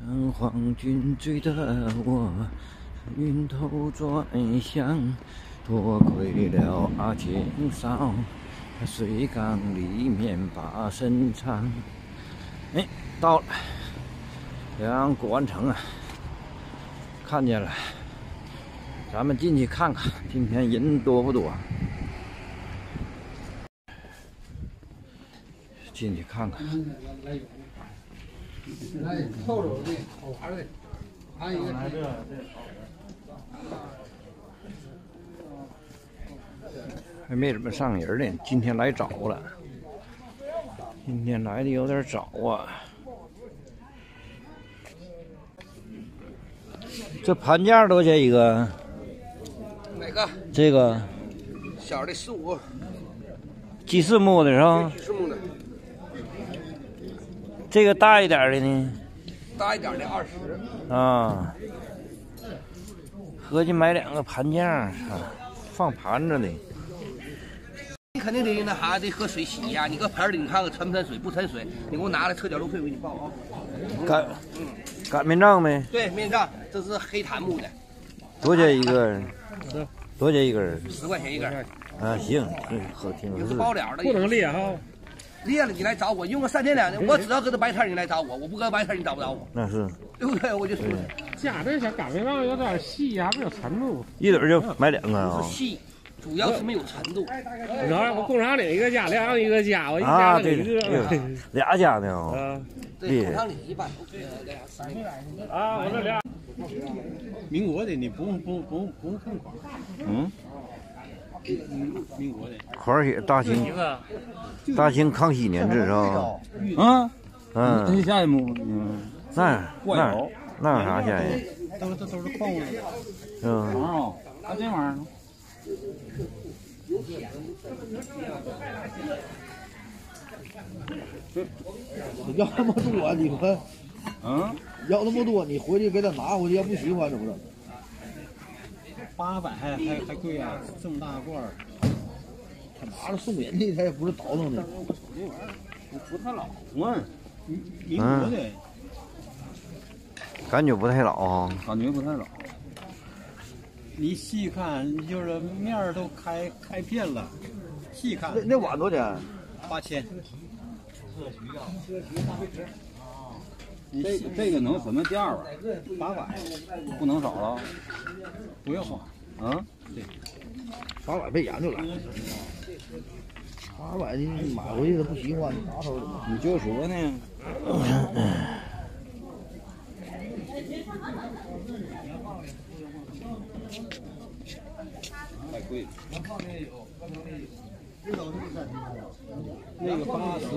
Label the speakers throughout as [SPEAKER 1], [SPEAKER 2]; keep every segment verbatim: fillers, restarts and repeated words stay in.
[SPEAKER 1] 看皇军追得我晕头转向，多亏了阿金嫂，他水缸里面把身藏。哎，到了，两古玩城啊，看见了，咱们进去看看，今天人多不多？进去看看。
[SPEAKER 2] 来透透的，好玩的，还有一个这
[SPEAKER 1] 还没怎么上人呢，今天来早了。今天来的有点早啊。这盘架多少钱一个？
[SPEAKER 2] 哪个？
[SPEAKER 1] 这个
[SPEAKER 2] 小的十五，
[SPEAKER 1] 鸡翅木的是吧？
[SPEAKER 2] 鸡翅木的。
[SPEAKER 1] 这个大一点的呢？
[SPEAKER 2] 大一点的二十。
[SPEAKER 1] 啊，合计买两个盘架，啊，放盘子的。
[SPEAKER 2] 你肯定得那还得喝水洗呀、啊，你搁盆里你看看沉不沉水，不沉水，你给我拿来特角路费我给你报啊。
[SPEAKER 1] 擀，嗯，擀面杖没？
[SPEAKER 2] 对，面杖，这是黑檀木的。
[SPEAKER 1] 多少钱一个？多少钱一根？
[SPEAKER 2] 十块钱一根。
[SPEAKER 1] 啊，行，这好挺合适。
[SPEAKER 2] 有是包了的，
[SPEAKER 3] 不能裂哈。
[SPEAKER 2] 裂了你来找我，用个三天两天，我只要搁这白摊你来找我，我不搁白摊你找不着我。
[SPEAKER 1] 那是，
[SPEAKER 2] 对不对？我就说，
[SPEAKER 3] 家这小擀面杖有点细，还没有程度。
[SPEAKER 1] 一盹就买两个啊。
[SPEAKER 2] 细，主要是没有程度。
[SPEAKER 3] 然后我工厂里一个家，两一个家，我一
[SPEAKER 1] 啊，
[SPEAKER 3] 家一个。
[SPEAKER 1] 俩家呢啊。
[SPEAKER 2] 对，工厂里一般都
[SPEAKER 3] 啊，我这俩。
[SPEAKER 4] 民国的你不用不用不用不用看款。
[SPEAKER 1] 嗯。
[SPEAKER 4] 民国的。
[SPEAKER 1] 款写大清，大清康熙年制是吧？
[SPEAKER 4] 啊。
[SPEAKER 1] 嗯。
[SPEAKER 4] 这下木，嗯。
[SPEAKER 1] 那那那有啥钱呀？
[SPEAKER 4] 都这都是矿物的。
[SPEAKER 1] 嗯。
[SPEAKER 4] 啊，啊这玩意儿。
[SPEAKER 5] 要那么多，你们，
[SPEAKER 4] 嗯，
[SPEAKER 5] 要那么多，你回去给他拿回去，要不喜欢怎么整？
[SPEAKER 4] 八百还还还贵啊！这么大罐儿，
[SPEAKER 5] 他拿着送人的，他也不是倒腾的。
[SPEAKER 4] 这玩意儿不太老嘛，民国的，
[SPEAKER 1] 感觉不太老啊，
[SPEAKER 4] 感觉不太老。你细看，就是面儿都开开片了，细看。
[SPEAKER 5] 那那碗多少钱？
[SPEAKER 4] 八千。你这这个能什么价吧？八百，不能少了，不要花。啊，对，
[SPEAKER 5] 八百被研究了。八百你买回去他不喜欢，拿手怎么？
[SPEAKER 4] 你就说呢。太贵了。那个八十。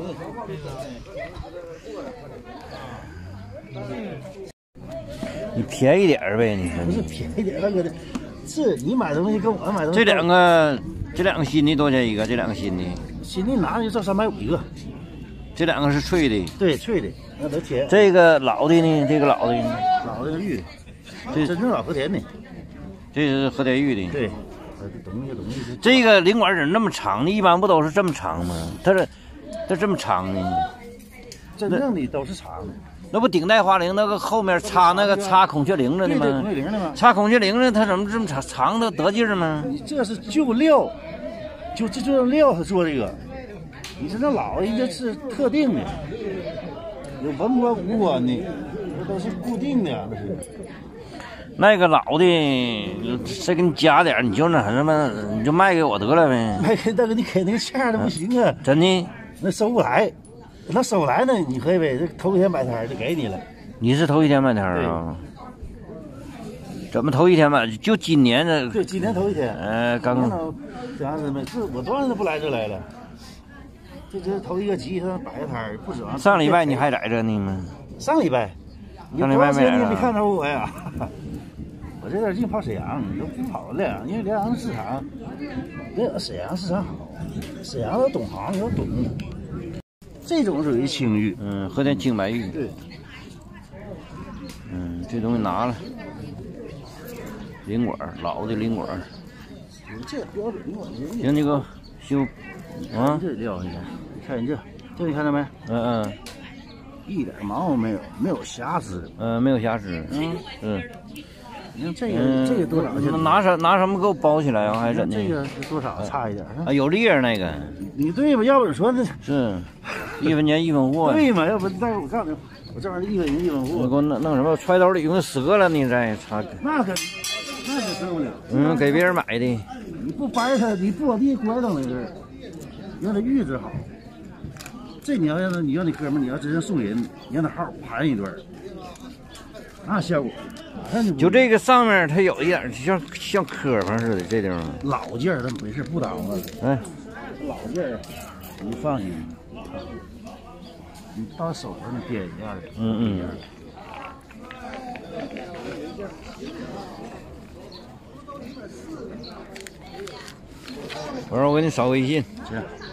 [SPEAKER 1] 你便宜点呗，你说
[SPEAKER 5] 不是便宜点那个的，是你买东西跟我买东西。
[SPEAKER 1] 这两个，这两个新的多少钱一个？这两个新的，
[SPEAKER 5] 新的拿就这三百五一个。
[SPEAKER 1] 这两个是脆的。
[SPEAKER 5] 对，脆的，那都甜。
[SPEAKER 1] 这个老的呢？这个老的呢？
[SPEAKER 5] 老的是绿的，这真正老和田的。
[SPEAKER 1] 这是和田玉的。
[SPEAKER 5] 对。东西东西，
[SPEAKER 1] 这个领管怎么那么长呢？一般不都是这么长吗？它这，它这么长呢？
[SPEAKER 5] 真正的都是长的。
[SPEAKER 1] 那不顶戴花翎那个后面插那个插孔雀翎子的吗？
[SPEAKER 5] 孔雀翎的吗？
[SPEAKER 1] 插孔雀翎子，它怎么这么长长的得劲儿吗？
[SPEAKER 5] 你这是旧料，就这就是料，他做这个。你说那老人家是特定的，有文官武官的，这都是固定的，那是。
[SPEAKER 1] 那个老的，再给你加点，你就那什么，你就卖给我得了呗。
[SPEAKER 5] 卖给那个你给那个钱的不行啊，
[SPEAKER 1] 真的，
[SPEAKER 5] 那收不来，那收不来呢，你可以呗，这头一天摆摊就给你了。
[SPEAKER 1] 你是头一天摆摊啊？怎么头一天摆？就今年的。
[SPEAKER 5] 对，今年头一天。
[SPEAKER 1] 呃，刚刚。
[SPEAKER 5] 这样子没，这我多少年都不来这来了。这这头一个集上摆个摊不指望。
[SPEAKER 1] 上礼拜你还在这呢吗？
[SPEAKER 5] 上礼拜。
[SPEAKER 1] 上礼拜没来。
[SPEAKER 5] 你没看着我呀？我这点净跑沈阳，都不跑了，因为辽阳市场，这沈阳市场好，沈阳有懂行，有懂。这种属于青玉，
[SPEAKER 1] 嗯，和点青白玉。
[SPEAKER 5] 对。
[SPEAKER 1] 嗯，这东西拿了。领管，老的领管。
[SPEAKER 5] 这标准领管。
[SPEAKER 1] 行，你给我修。啊。
[SPEAKER 5] 这撂下去，看你这，这你看到没？
[SPEAKER 1] 嗯嗯。
[SPEAKER 5] 一点毛病没有，没有瑕疵。
[SPEAKER 1] 嗯，没有瑕疵。
[SPEAKER 5] 嗯，
[SPEAKER 1] 是。
[SPEAKER 5] 你看这个、
[SPEAKER 1] 嗯、
[SPEAKER 5] 这个多少钱？
[SPEAKER 1] 拿什拿什么给我包起来啊？还是怎的？
[SPEAKER 5] 这个是多少？差一点
[SPEAKER 1] 啊，有裂儿那个。
[SPEAKER 5] 你对吧？要不你说那
[SPEAKER 1] 是一分钱一分货。
[SPEAKER 5] 对嘛？要不但是我告诉你，我这玩意儿一分钱一分货。
[SPEAKER 1] 我给我弄弄什么？揣兜里用折了，你再擦。
[SPEAKER 5] 那可那可受不了。
[SPEAKER 1] 嗯，给别人买的。
[SPEAKER 5] 你不掰它，你不往地拐等那个，让它预制好。这你要让他，你让你哥们儿，你要真正送人，你让他好好盘一顿，那效果。
[SPEAKER 1] 就这个上面它有一点像像磕碰似的，这地方
[SPEAKER 5] 老件儿它没事不耽误。
[SPEAKER 1] 哎，
[SPEAKER 5] 老件儿你放心，你到手上你掂一下子。
[SPEAKER 1] 嗯嗯。我说我给你扫微信。
[SPEAKER 5] 行。